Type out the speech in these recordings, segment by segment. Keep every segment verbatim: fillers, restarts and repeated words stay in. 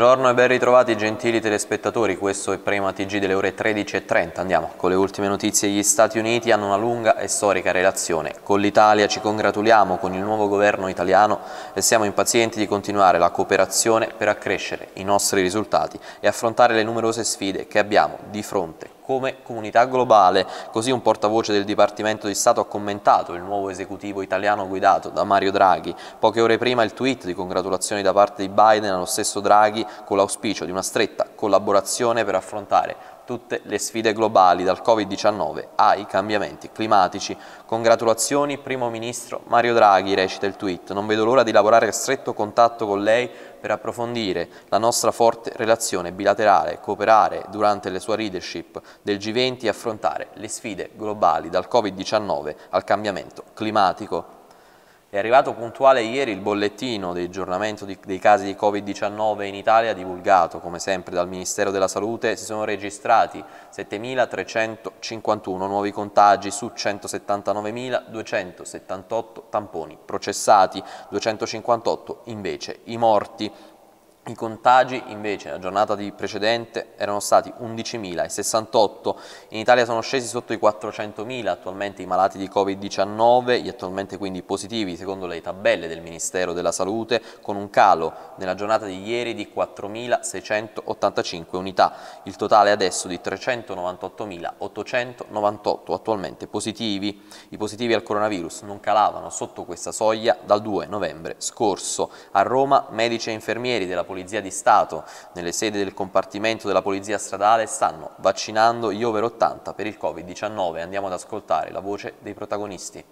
Buongiorno e ben ritrovati gentili telespettatori, questo è Prima T G delle ore tredici e trenta. Andiamo con le ultime notizie. Gli Stati Uniti hanno una lunga e storica relazione con l'Italia, ci congratuliamo con il nuovo governo italiano e siamo impazienti di continuare la cooperazione per accrescere i nostri risultati e affrontare le numerose sfide che abbiamo di fronte come comunità globale. Così un portavoce del Dipartimento di Stato ha commentato il nuovo esecutivo italiano guidato da Mario Draghi. Poche ore prima il tweet di congratulazioni da parte di Biden allo stesso Draghi con l'auspicio di una stretta collaborazione per affrontare tutte le sfide globali, dal Covid diciannove ai cambiamenti climatici. Congratulazioni Primo Ministro Mario Draghi, recita il tweet. Non vedo l'ora di lavorare a stretto contatto con lei per approfondire la nostra forte relazione bilaterale, cooperare durante la sua leadership del G venti e affrontare le sfide globali dal Covid diciannove al cambiamento climatico. È arrivato puntuale ieri il bollettino di aggiornamento di, dei casi di Covid diciannove in Italia, divulgato come sempre dal Ministero della Salute. Si sono registrati settemilatrecentocinquantuno nuovi contagi su centosettantanovemiladuecentosettantotto tamponi processati, duecentocinquantotto invece i morti. I contagi invece nella giornata di precedente erano stati undicimilasessantotto, in Italia sono scesi sotto i quattrocentomila attualmente i malati di Covid diciannove, gli attualmente quindi positivi secondo le tabelle del Ministero della Salute, con un calo nella giornata di ieri di quattromilaseicentottantacinque unità, il totale adesso di trecentonovantaottomilaottocentonovantotto attualmente positivi. I positivi al coronavirus non calavano sotto questa soglia dal due novembre scorso. A Roma medici e infermieri della Polizia di Stato nelle sedi del compartimento della Polizia Stradale stanno vaccinando gli over ottanta per il Covid diciannove. Andiamo ad ascoltare la voce dei protagonisti.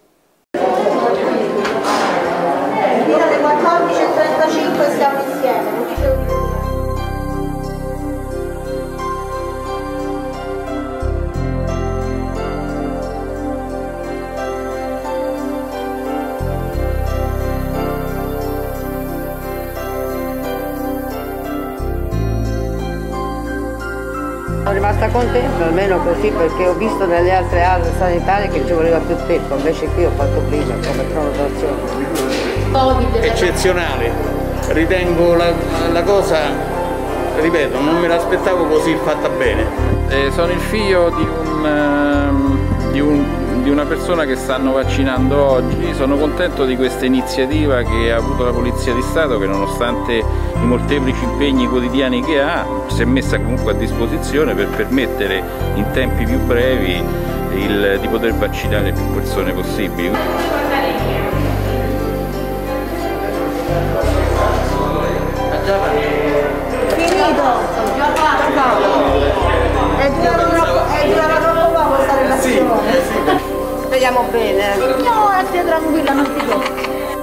Fino alle quattordici e trentacinque stiamo insieme. Sono rimasta contenta, almeno così, perché ho visto nelle altre aree sanitarie che ci voleva più tempo, invece qui ho fatto prima come prenotazione. Eccezionale, ritengo la, la cosa, ripeto, non me l'aspettavo così fatta bene. Eh, sono il figlio di, un, um, di, un, di una persona che stanno vaccinando oggi. Sono contento di questa iniziativa che ha avuto la Polizia di Stato, che nonostante i molteplici impegni quotidiani che ha, si è messa comunque a disposizione per permettere in tempi più brevi il, di poter vaccinare più persone possibili. Finito! Già fatto! È durata troppo poco questa relazione. Speriamo bene. No, stia tranquilla, non ti preoccupare.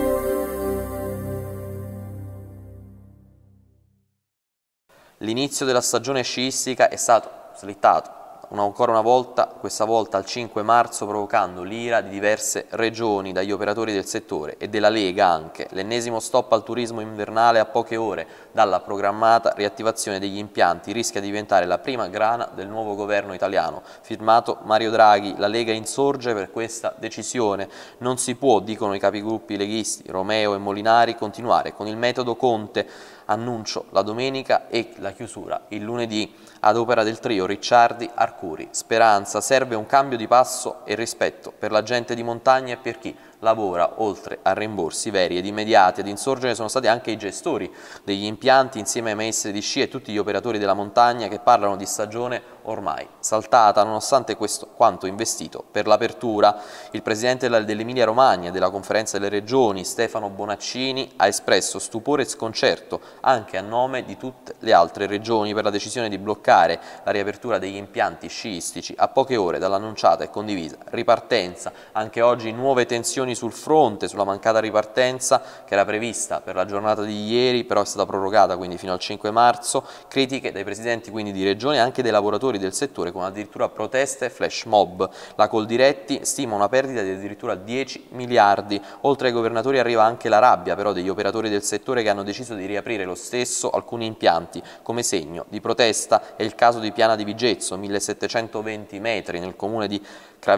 L'inizio della stagione sciistica è stato slittato una, ancora una volta, questa volta al cinque marzo, provocando l'ira di diverse regioni, dagli operatori del settore e della Lega anche. L'ennesimo stop al turismo invernale a poche ore dalla programmata riattivazione degli impianti rischia di diventare la prima grana del nuovo governo italiano. Firmato Mario Draghi, la Lega insorge per questa decisione. Non si può, dicono i capigruppi leghisti Romeo e Molinari, continuare con il metodo Conte. Annuncio la domenica e la chiusura il lunedì ad opera del trio Ricciardi, Arcuri, Speranza. Serve un cambio di passo e rispetto per la gente di montagna e per chi lavora, oltre a rimborsi veri ed immediati. Ad insorgere sono stati anche i gestori degli impianti insieme ai maestri di sci e tutti gli operatori della montagna, che parlano di stagione ormai saltata nonostante questo quanto investito per l'apertura. Il presidente dell'Emilia Romagna e della Conferenza delle Regioni, Stefano Bonaccini, ha espresso stupore e sconcerto anche a nome di tutte le altre regioni per la decisione di bloccare la riapertura degli impianti sciistici a poche ore dall'annunciata e condivisa ripartenza. Anche oggi nuove tensioni sul fronte sulla mancata ripartenza, che era prevista per la giornata di ieri, però è stata prorogata quindi fino al cinque marzo. Critiche dai presidenti quindi di regione e anche dei lavoratori del settore, con addirittura proteste e flash mob. La Coldiretti stima una perdita di addirittura dieci miliardi. Oltre ai governatori arriva anche la rabbia però degli operatori del settore, che hanno deciso di riaprire lo stesso alcuni impianti come segno di protesta. È il caso di Piana di Vigezzo, millesettecentoventi metri nel comune di Craveggia,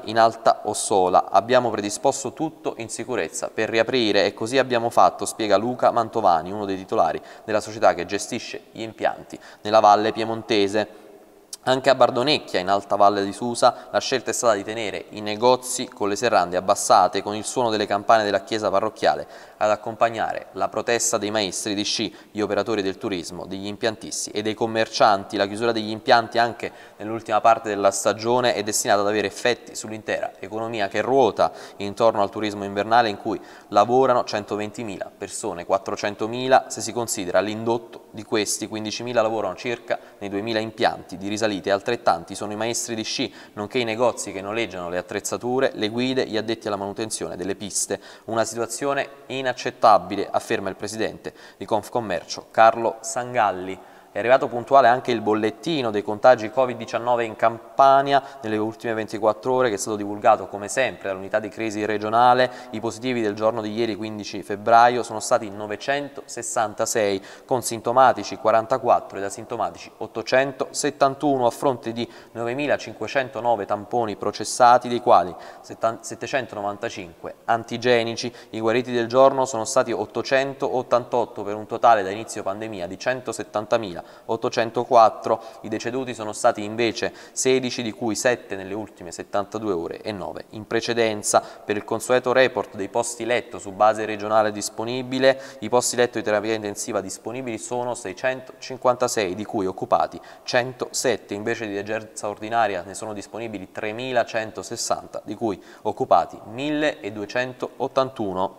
in Alta Ossola. Abbiamo predisposto tutto in sicurezza per riaprire e così abbiamo fatto, spiega Luca Mantovani, uno dei titolari della società che gestisce gli impianti nella Valle Piemontese. Anche a Bardonecchia, in Alta Valle di Susa, la scelta è stata di tenere i negozi con le serrande abbassate, con il suono delle campane della chiesa parrocchiale ad accompagnare la protesta dei maestri di sci, gli operatori del turismo, degli impiantisti e dei commercianti. La chiusura degli impianti anche nell'ultima parte della stagione è destinata ad avere effetti sull'intera economia che ruota intorno al turismo invernale, in cui lavorano centoventimila persone, quattrocentomila se si considera l'indotto di questi, quindicimila lavorano circa nei duemila impianti di risalita. Altrettanti sono i maestri di sci, nonché i negozi che noleggiano le attrezzature, le guide, gli addetti alla manutenzione delle piste. Una situazione inaccettabile, afferma il presidente di Confcommercio, Carlo Sangalli. È arrivato puntuale anche il bollettino dei contagi Covid diciannove in Campania nelle ultime ventiquattro ore, che è stato divulgato come sempre dall'unità di crisi regionale. I positivi del giorno di ieri, quindici febbraio, sono stati novecentosessantasei, con sintomatici quarantaquattro ed asintomatici ottocentosettantuno, a fronte di novemilacinquecentonove tamponi processati, dei quali settecentonovantacinque antigenici. I guariti del giorno sono stati ottocentottantotto, per un totale da inizio pandemia di centosettantamila ottocentoquattro. I deceduti sono stati invece sedici, di cui sette nelle ultime settantadue ore e nove in precedenza. Per il consueto report dei posti letto su base regionale disponibile, i posti letto di terapia intensiva disponibili sono seicentocinquantasei, di cui occupati centosette. Invece di degenza ordinaria ne sono disponibili tremilacentosessanta, di cui occupati milleduecentottantuno.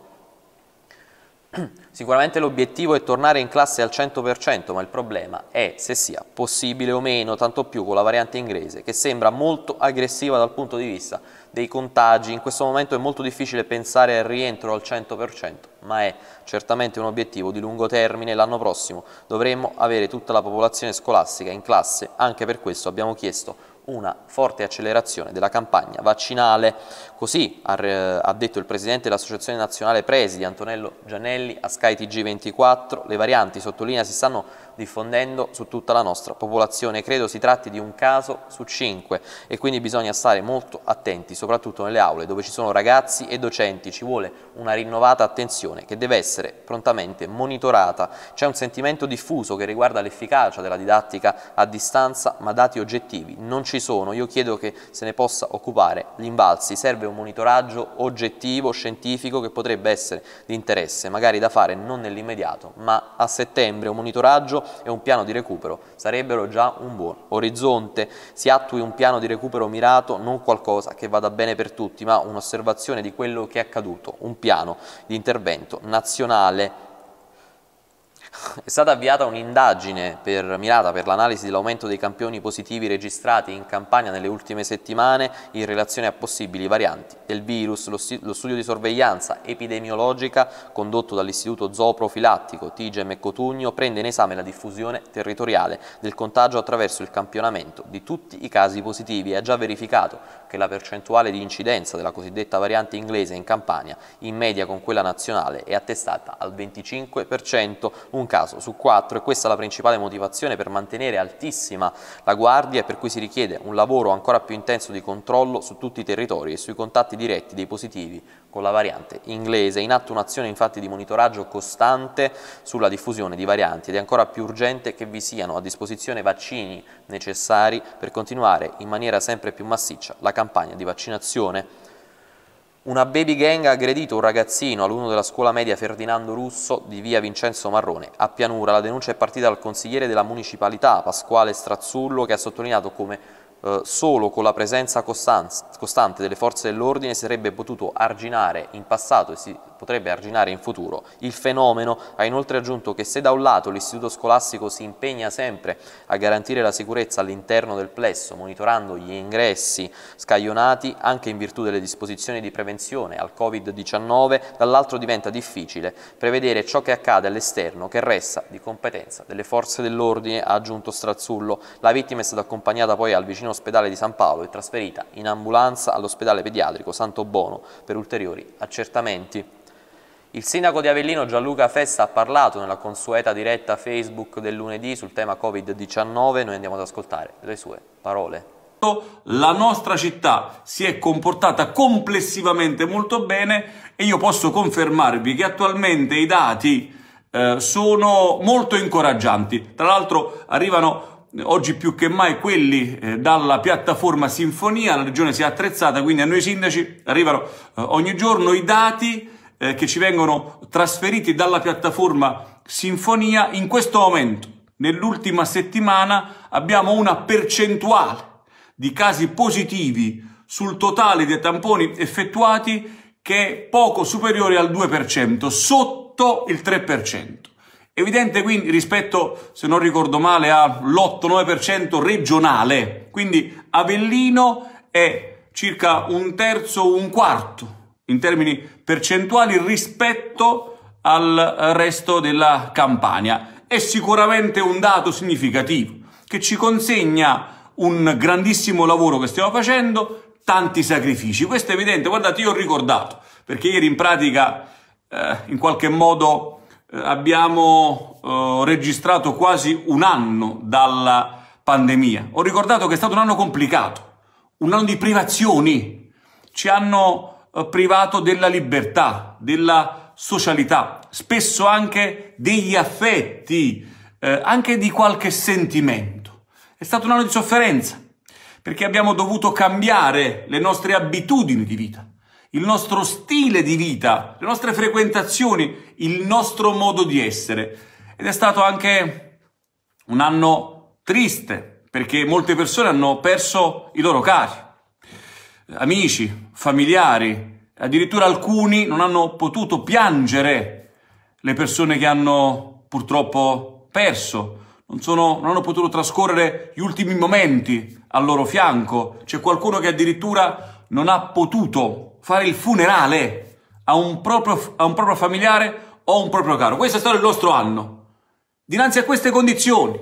Sicuramente l'obiettivo è tornare in classe al cento per cento, ma il problema è se sia possibile o meno, tanto più con la variante inglese, che sembra molto aggressiva dal punto di vista dei contagi. In questo momento è molto difficile pensare al rientro al cento per cento, ma è certamente un obiettivo di lungo termine. L'anno prossimo dovremmo avere tutta la popolazione scolastica in classe. Anche per questo abbiamo chiesto una forte accelerazione della campagna vaccinale. Così ha detto il presidente dell'Associazione Nazionale Presidi, Antonello Gianelli, a Sky T G ventiquattro. Le varianti, sottolinea, si stanno diffondendo su tutta la nostra popolazione. Credo si tratti di un caso su cinque e quindi bisogna stare molto attenti, soprattutto nelle aule dove ci sono ragazzi e docenti. Ci vuole una rinnovata attenzione che deve essere prontamente monitorata. C'è un sentimento diffuso che riguarda l'efficacia della didattica a distanza, ma dati oggettivi non ci sono. Io chiedo che se ne possa occupare gli Invalsi. Serve un monitoraggio oggettivo, scientifico, che potrebbe essere di interesse, magari da fare non nell'immediato, ma a settembre. Un monitoraggio e un piano di recupero sarebbero già un buon orizzonte. Si attui un piano di recupero mirato, non qualcosa che vada bene per tutti, ma un'osservazione di quello che è accaduto, un piano di intervento nazionale. È stata avviata un'indagine per, mirata per l'analisi dell'aumento dei campioni positivi registrati in Campania nelle ultime settimane in relazione a possibili varianti del virus. Lo, lo studio di sorveglianza epidemiologica condotto dall'Istituto Zooprofilattico Tigem e Cotugno prende in esame la diffusione territoriale del contagio attraverso il campionamento di tutti i casi positivi e ha già verificato che la percentuale di incidenza della cosiddetta variante inglese in Campania, in media con quella nazionale, è attestata al venticinque per cento, un caso su quattro, e questa è la principale motivazione per mantenere altissima la guardia e per cui si richiede un lavoro ancora più intenso di controllo su tutti i territori e sui contatti diretti dei positivi con la variante inglese. In atto un'azione infatti di monitoraggio costante sulla diffusione di varianti ed è ancora più urgente che vi siano a disposizione vaccini necessari per continuare in maniera sempre più massiccia la campagna di vaccinazione. Una baby gang ha aggredito un ragazzino, alunno della scuola media Ferdinando Russo di via Vincenzo Marrone a Pianura. La denuncia è partita dal consigliere della municipalità Pasquale Strazzullo, che ha sottolineato come eh, solo con la presenza costante delle forze dell'ordine si sarebbe potuto arginare in passato e si potrebbe arginare in futuro il fenomeno. Ha inoltre aggiunto che se da un lato l'istituto scolastico si impegna sempre a garantire la sicurezza all'interno del plesso, monitorando gli ingressi scaglionati anche in virtù delle disposizioni di prevenzione al Covid diciannove, dall'altro diventa difficile prevedere ciò che accade all'esterno, che resta di competenza delle forze dell'ordine, ha aggiunto Strazzullo. La vittima è stata accompagnata poi al vicino ospedale di San Paolo e trasferita in ambulanza all'ospedale pediatrico Santo Bono per ulteriori accertamenti. Il sindaco di Avellino Gianluca Festa ha parlato nella consueta diretta Facebook del lunedì sul tema Covid diciannove. Noi andiamo ad ascoltare le sue parole. la nostra città si è comportata complessivamente molto bene e io posso confermarvi che attualmente i dati eh, sono molto incoraggianti. Tra l'altro arrivano oggi più che mai quelli eh, dalla piattaforma Sinfonia, la regione si è attrezzata, quindi a noi sindaci arrivano eh, ogni giorno i dati eh, che ci vengono trasferiti dalla piattaforma Sinfonia. In questo momento, nell'ultima settimana, abbiamo una percentuale di casi positivi sul totale dei tamponi effettuati che è poco superiore al due per cento, sotto il tre per cento. Evidente quindi rispetto, se non ricordo male, all'otto nove per cento regionale, quindi Avellino è circa un terzo o un quarto in termini percentuali rispetto al resto della Campania. È sicuramente un dato significativo che ci consegna un grandissimo lavoro che stiamo facendo, tanti sacrifici. Questo è evidente, guardate, io ho ricordato, perché ieri in pratica eh, in qualche modo eh, abbiamo eh, registrato quasi un anno dalla pandemia. Ho ricordato che è stato un anno complicato, un anno di privazioni, ci hanno eh, privato della libertà, della socialità, spesso anche degli affetti, eh, anche di qualche sentimento. È stato un anno di sofferenza, perché abbiamo dovuto cambiare le nostre abitudini di vita, il nostro stile di vita, le nostre frequentazioni, il nostro modo di essere. Ed è stato anche un anno triste, perché molte persone hanno perso i loro cari, amici, familiari, addirittura alcuni non hanno potuto piangere le persone che hanno purtroppo perso, non, sono, non hanno potuto trascorrere gli ultimi momenti al loro fianco. C'è qualcuno che addirittura non ha potuto fare il funerale a un proprio, a un proprio familiare o a un proprio caro. Questo è stato il nostro anno. Dinanzi a queste condizioni,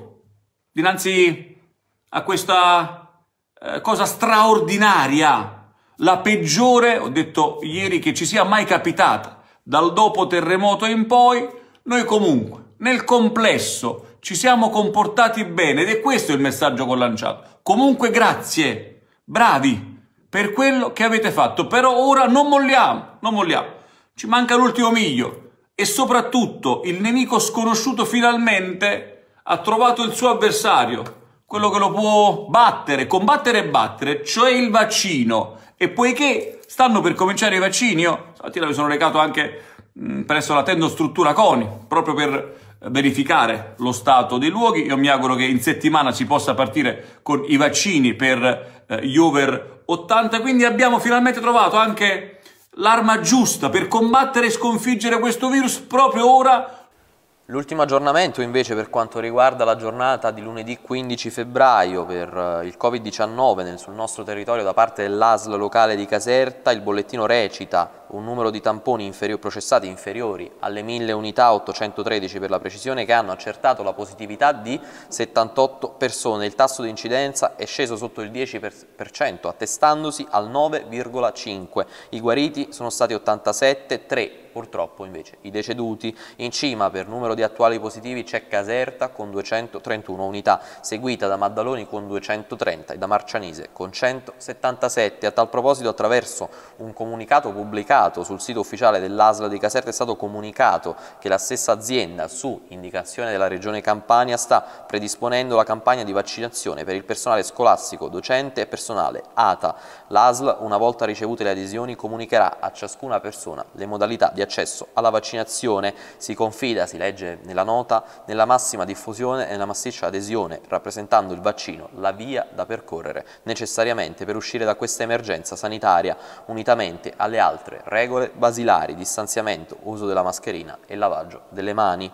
dinanzi a questa eh, cosa straordinaria, la peggiore, ho detto ieri, che ci sia mai capitata dal dopo terremoto in poi, noi comunque nel complesso ci siamo comportati bene ed è questo il messaggio che ho lanciato. Comunque grazie, bravi per quello che avete fatto, però ora non molliamo, non molliamo, ci manca l'ultimo miglio e soprattutto il nemico sconosciuto finalmente ha trovato il suo avversario, quello che lo può battere, combattere e battere, cioè il vaccino. E poiché stanno per cominciare i vaccini, io stamattina mi sono recato anche mh, presso la tendostruttura CONI, proprio per verificare lo stato dei luoghi. Io mi auguro che in settimana si possa partire con i vaccini per eh, gli over ottanta, quindi abbiamo finalmente trovato anche l'arma giusta per combattere e sconfiggere questo virus proprio ora. L'ultimo aggiornamento invece per quanto riguarda la giornata di lunedì quindici febbraio per il Covid diciannove sul nostro territorio da parte dell'A S L locale di Caserta, il bollettino recita un numero di tamponi inferi- processati inferiori alle mille unità, ottocentotredici per la precisione, che hanno accertato la positività di settantotto persone. Il tasso di incidenza è sceso sotto il dieci per cento, attestandosi al nove virgola cinque. I guariti sono stati ottantasette, tre purtroppo invece i deceduti. In cima per numero di attuali positivi c'è Caserta con duecentotrentuno unità, seguita da Maddaloni con duecentotrenta e da Marcianise con centosettantasette. A tal proposito, attraverso un comunicato pubblicato sul sito ufficiale dell'A S L di Caserta è stato comunicato che la stessa azienda, su indicazione della Regione Campania, sta predisponendo la campagna di vaccinazione per il personale scolastico, docente e personale A T A. L'A S L, una volta ricevute le adesioni, comunicherà a ciascuna persona le modalità di accesso alla vaccinazione. Si confida, si legge nella nota, nella massima diffusione e nella massiccia adesione, rappresentando il vaccino la via da percorrere necessariamente per uscire da questa emergenza sanitaria, unitamente alle altre regole basilari: distanziamento, uso della mascherina e lavaggio delle mani.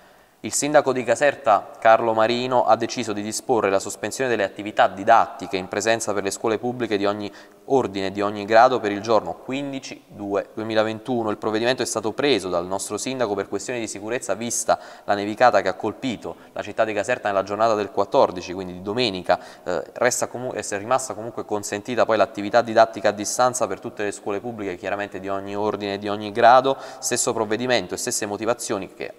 Il sindaco di Caserta, Carlo Marino, ha deciso di disporre la sospensione delle attività didattiche in presenza per le scuole pubbliche di ogni ordine e di ogni grado per il giorno quindici due duemilaventuno. Il provvedimento è stato preso dal nostro sindaco per questioni di sicurezza, vista la nevicata che ha colpito la città di Caserta nella giornata del quattordici, quindi di domenica. Eh, resta comu- è rimasta comunque consentita poi l'attività didattica a distanza per tutte le scuole pubbliche, chiaramente di ogni ordine e di ogni grado. Stesso provvedimento e stesse motivazioni che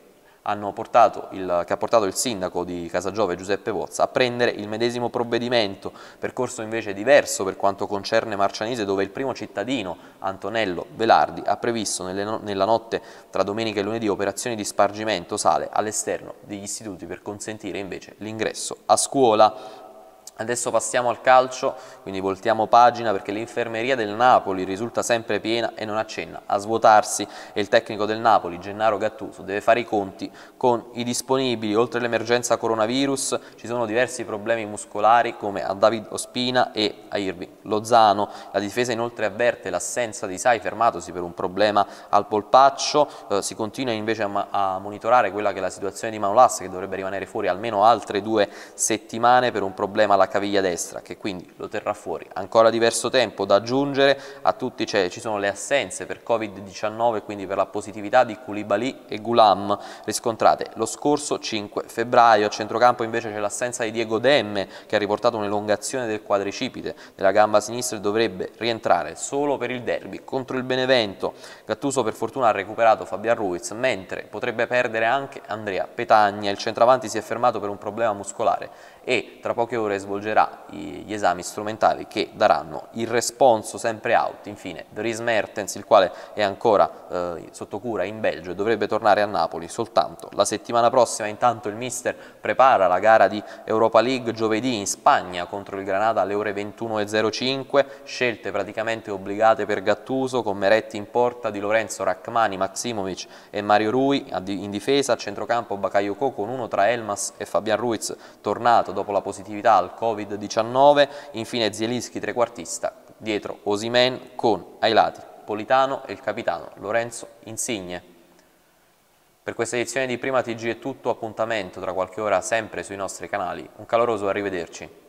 hanno portato il, che ha portato il sindaco di Casagiove Giuseppe Vozza a prendere il medesimo provvedimento, percorso invece diverso per quanto concerne Marcianise, dove il primo cittadino, Antonello Velardi, ha previsto nelle, nella notte tra domenica e lunedì operazioni di spargimento sale all'esterno degli istituti per consentire invece l'ingresso a scuola. Adesso passiamo al calcio, quindi voltiamo pagina perché l'infermeria del Napoli risulta sempre piena e non accenna a svuotarsi e il tecnico del Napoli, Gennaro Gattuso, deve fare i conti con i disponibili. Oltre all'emergenza coronavirus ci sono diversi problemi muscolari come a David Ospina e a Irving Lozano. La difesa inoltre avverte l'assenza di Sai, fermatosi per un problema al polpaccio. Eh, si continua invece a, a monitorare quella che è la situazione di Manolas, che dovrebbe rimanere fuori almeno altre due settimane per un problema alla caviglia destra, che quindi lo terrà fuori ancora diverso tempo. Da aggiungere a tutti ci sono le assenze per Covid diciannove, quindi per la positività di Koulibaly e Goulam riscontrate lo scorso cinque febbraio. A centrocampo invece c'è l'assenza di Diego Demme, che ha riportato un'elongazione del quadricipite della gamba sinistra e dovrebbe rientrare solo per il derby contro il Benevento. Gattuso per fortuna ha recuperato Fabian Ruiz, mentre potrebbe perdere anche Andrea Petagna. Il centravanti si è fermato per un problema muscolare e tra poche ore svolgerà gli esami strumentali che daranno il responso. Sempre out infine Dries Mertens, il quale è ancora eh, sotto cura in Belgio e dovrebbe tornare a Napoli soltanto la settimana prossima. Intanto il mister prepara la gara di Europa League giovedì in Spagna contro il Granada alle ore ventuno e zero cinque, scelte praticamente obbligate per Gattuso con Meretti in porta, Di Lorenzo, Rachmani, Maximovic e Mario Rui in difesa. A centrocampo Bakayoko con uno tra Elmas e Fabian Ruiz, tornato dopo la positività al Covid diciannove, infine Zielinski trequartista, dietro Osimhen con ai lati Politano e il capitano Lorenzo Insigne. Per questa edizione di Prima T G è tutto, appuntamento tra qualche ora sempre sui nostri canali, un caloroso arrivederci.